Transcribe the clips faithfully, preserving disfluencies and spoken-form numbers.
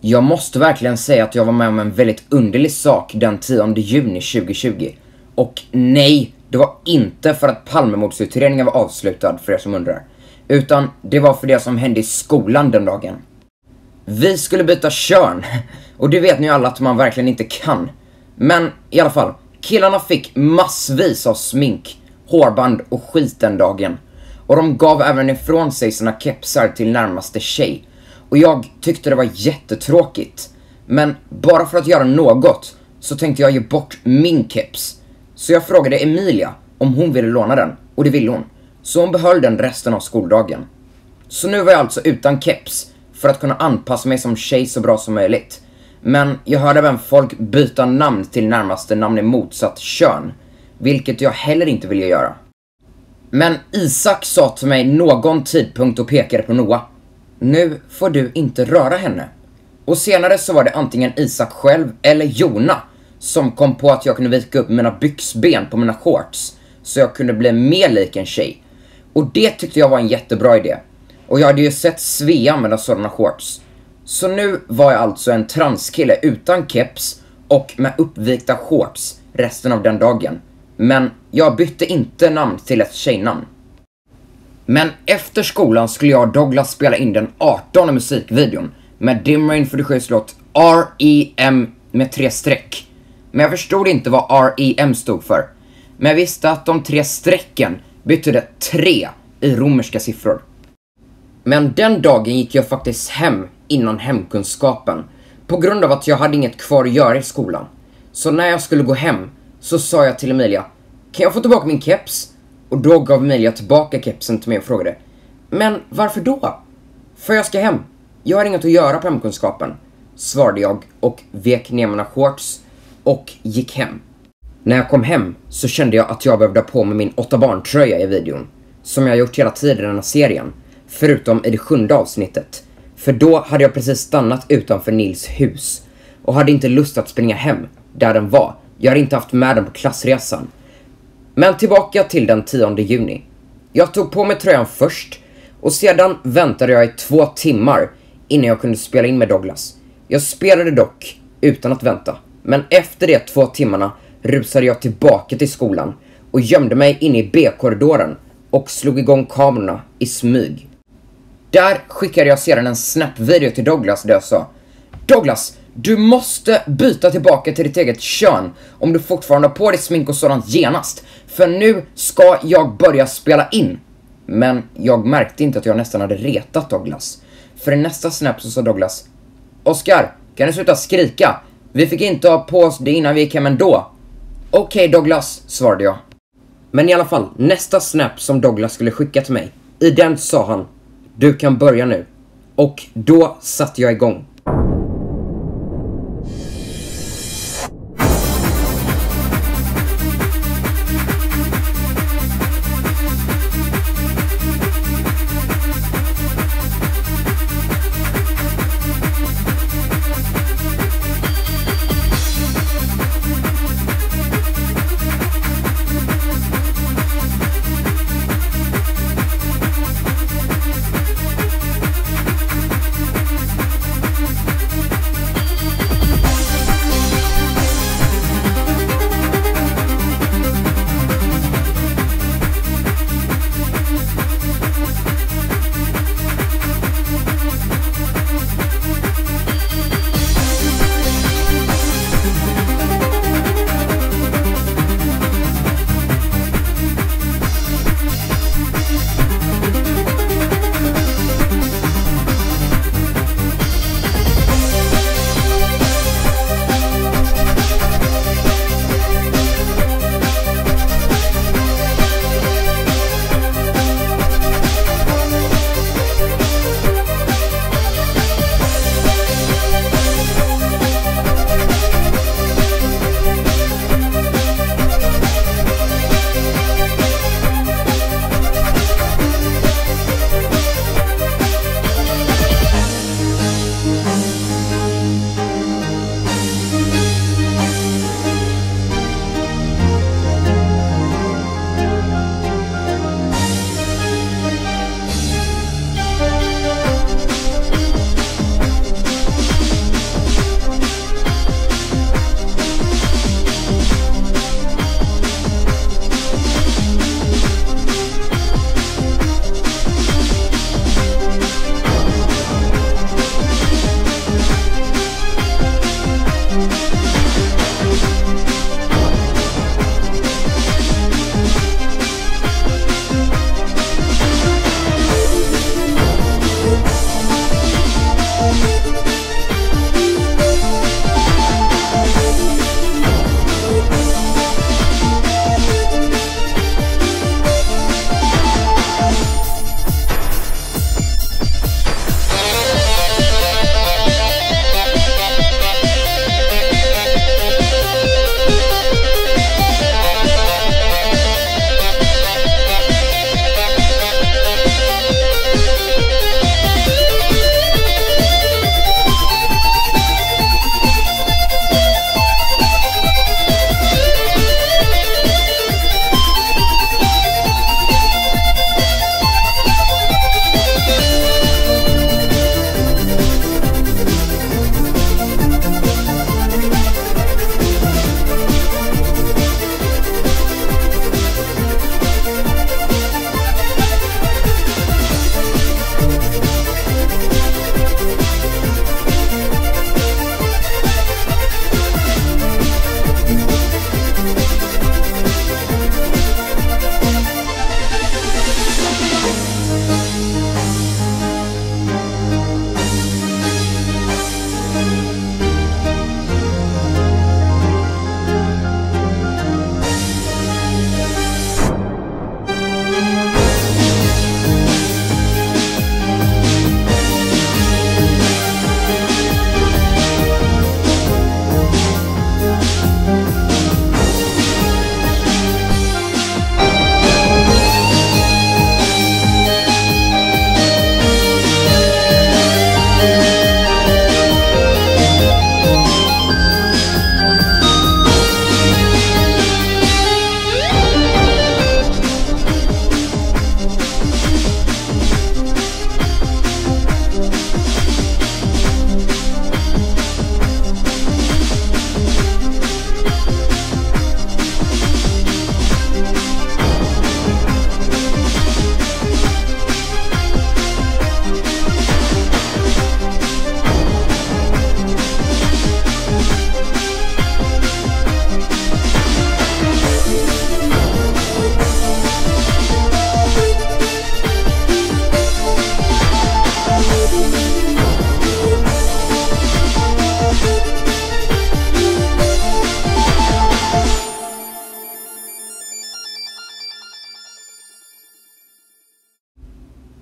Jag måste verkligen säga att jag var med om en väldigt underlig sak den tionde juni tjugohundratjugo. Och nej, det var inte för att Palmemordsutredningen var avslutad, för er som undrar. Utan det var för det som hände i skolan den dagen. Vi skulle byta kön, och det vet ni alla att man verkligen inte kan. Men i alla fall, killarna fick massvis av smink, hårband och skit den dagen. Och de gav även ifrån sig sina kepsar till närmaste tjej. Och jag tyckte det var jättetråkigt. Men bara för att göra något så tänkte jag ge bort min keps. Så jag frågade Emilia om hon ville låna den, och det ville hon. Så hon behöll den resten av skoldagen. Så nu var jag alltså utan keps för att kunna anpassa mig som tjej så bra som möjligt. Men jag hörde även folk byta namn till närmaste namn i motsatt kön, vilket jag heller inte ville göra. Men Isak sa till mig någon tidpunkt och pekade på Noah. Nu får du inte röra henne. Och senare så var det antingen Isak själv eller Jona som kom på att jag kunde vika upp mina byxben på mina shorts så jag kunde bli mer lik en tjej. Och det tyckte jag var en jättebra idé. Och jag hade ju sett Svea använda sådana shorts. Så nu var jag alltså en transkille utan keps och med uppvikta shorts resten av den dagen. Men jag bytte inte namn till ett tjejnamn. Men efter skolan skulle jag och Douglas spela in den artonde musikvideon med Dim Rain fyrtiosju:s låt R E M med tre streck. Men jag förstod inte vad R E M stod för. Men jag visste att de tre strecken betydde tre i romerska siffror. Men den dagen gick jag faktiskt hem innan hemkunskapen på grund av att jag hade inget kvar att göra i skolan. Så när jag skulle gå hem så sa jag till Emilia, kan jag få tillbaka min keps? Och då gav Emilia tillbaka kepsen till mig och frågade, men varför då? För jag ska hem. Jag har inget att göra på hemkunskapen, svarade jag och vek ner mina shorts och gick hem. När jag kom hem så kände jag att jag behövde på med min åtta barntröja i videon, som jag gjort hela tiden i den här serien, förutom i det sjunde avsnittet. För då hade jag precis stannat utanför Nils hus och hade inte lust att springa hem där den var. Jag hade inte haft med den på klassresan. Men tillbaka till den tionde juni. Jag tog på mig tröjan först och sedan väntade jag i två timmar innan jag kunde spela in med Douglas. Jag spelade dock utan att vänta. Men efter de två timmarna rusade jag tillbaka till skolan och gömde mig inne i B-korridoren och slog igång kamerorna i smyg. Där skickade jag sedan en snap-video till Douglas där jag sa, Douglas, du måste byta tillbaka till ditt eget kön om du fortfarande har på dig smink och sådant genast. För nu ska jag börja spela in. Men jag märkte inte att jag nästan hade retat Douglas. För i nästa snap så sa Douglas, Oskar, kan du sluta skrika? Vi fick inte ha på oss det innan vi gick hem ändå. Okej okay, Douglas, svarade jag. Men i alla fall, nästa snap som Douglas skulle skicka till mig, i den sa han, du kan börja nu. Och då satte jag igång.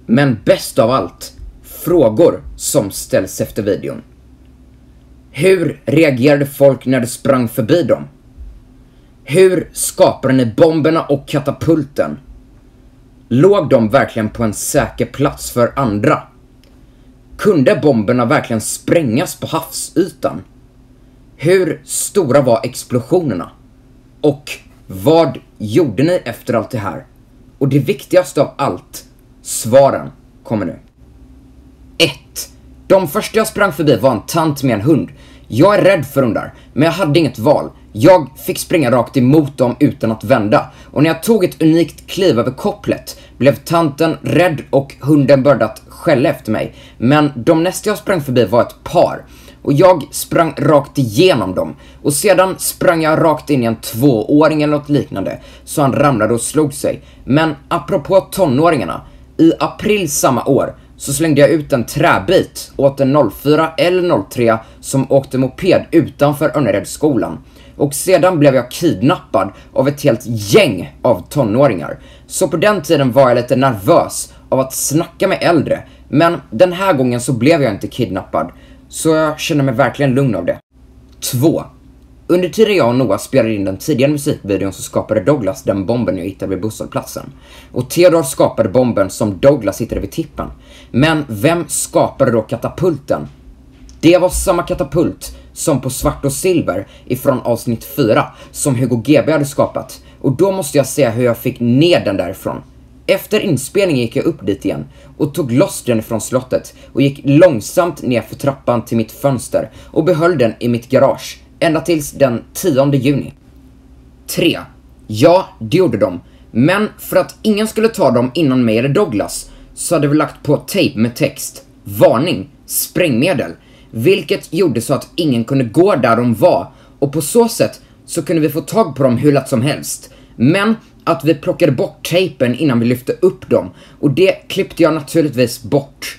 Men bäst av allt, frågor som ställs efter videon. Hur reagerade folk när du sprang förbi dem? Hur skapade ni bomberna och katapulten? Låg de verkligen på en säker plats för andra? Kunde bomberna verkligen sprängas på havsytan? Hur stora var explosionerna? Och vad gjorde ni efter allt det här? Och det viktigaste av allt, svaren kommer nu. ett. De första jag sprang förbi var en tant med en hund. Jag är rädd för hundar, men jag hade inget val. Jag fick springa rakt emot dem utan att vända. Och när jag tog ett unikt kliv över kopplet blev tanten rädd och hunden började att skälla efter mig. Men de nästa jag sprang förbi var ett par. Och jag sprang rakt igenom dem. Och sedan sprang jag rakt in i en tvååring eller något liknande. Så han ramlade och slog sig. Men apropå tonåringarna. I april samma år så slängde jag ut en träbit åt en noll fyra eller noll tre som åkte moped utanför Önneredsskolan. Och sedan blev jag kidnappad av ett helt gäng av tonåringar. Så på den tiden var jag lite nervös av att snacka med äldre. Men den här gången så blev jag inte kidnappad. Så jag känner mig verkligen lugn av det. två. Under tiden jag och Noah spelade in den tidigare musikvideon så skapade Douglas den bomben jag hittade vid busshållplatsen. Och Theodor skapade bomben som Douglas hittade vid tippen. Men vem skapade då katapulten? Det var samma katapult som på Svart och Silver ifrån avsnitt fyra som Hugo G B hade skapat. Och då måste jag säga hur jag fick ner den därifrån. Efter inspelningen gick jag upp dit igen och tog loss den från slottet och gick långsamt ner för trappan till mitt fönster och behöll den i mitt garage ända tills den tionde juni. tre. Ja, det gjorde de. Men för att ingen skulle ta dem innan mig eller Douglas så hade vi lagt på tejp med text. Varning, sprängmedel. Vilket gjorde så att ingen kunde gå där de var. Och på så sätt så kunde vi få tag på dem hur lätt som helst. Men att vi plockade bort tejpen innan vi lyfte upp dem. Och det klippte jag naturligtvis bort.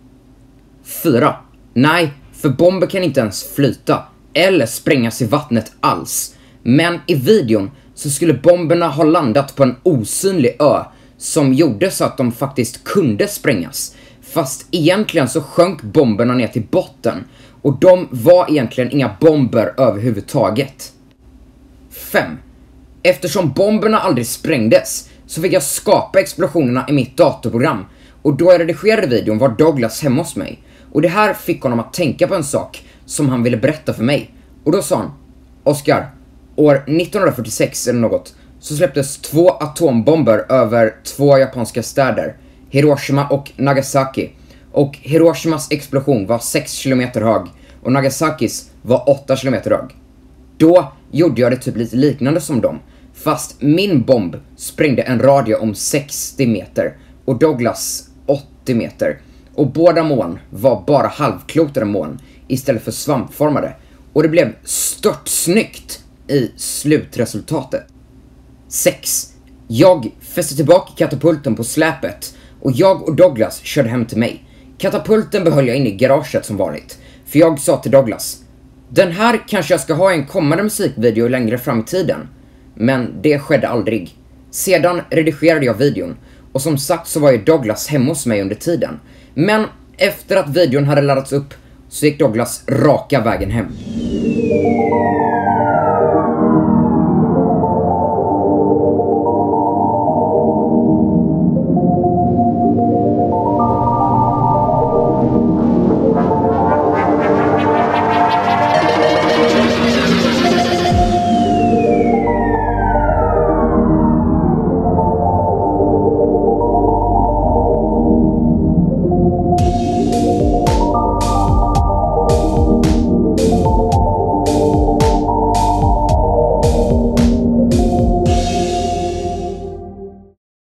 fyra. Nej, för bomber kan inte ens flyta. Eller sprängas i vattnet alls. Men i videon så skulle bomberna ha landat på en osynlig ö. Som gjorde så att de faktiskt kunde sprängas. Fast egentligen så sjönk bomberna ner till botten. Och de var egentligen inga bomber överhuvudtaget. fem. Eftersom bomberna aldrig sprängdes så fick jag skapa explosionerna i mitt datorprogram. Och då jag redigerade videon var Douglas hemma hos mig. Och det här fick honom att tänka på en sak som han ville berätta för mig. Och då sa han: Oscar, år nittonhundrafyrtiosex eller något så släpptes två atombomber över två japanska städer, Hiroshima och Nagasaki. Och Hiroshimas explosion var sex kilometer hög och Nagasakis var åtta kilometer hög. Då gjorde jag det typ lite liknande som dem. Fast min bomb sprängde en radie om sextio meter och Douglas åttio meter. Och båda moln var bara halvklotade moln istället för svampformade. Och det blev stört snyggt i slutresultatet. sex. Jag fäste tillbaka katapulten på släpet och jag och Douglas körde hem till mig. Katapulten behöll jag in i garaget som vanligt. För jag sa till Douglas: den här kanske jag ska ha i en kommande musikvideo längre fram i tiden. Men det skedde aldrig. Sedan redigerade jag videon. Och som sagt så var ju Douglas hemma hos mig under tiden. Men efter att videon hade laddats upp så gick Douglas raka vägen hem.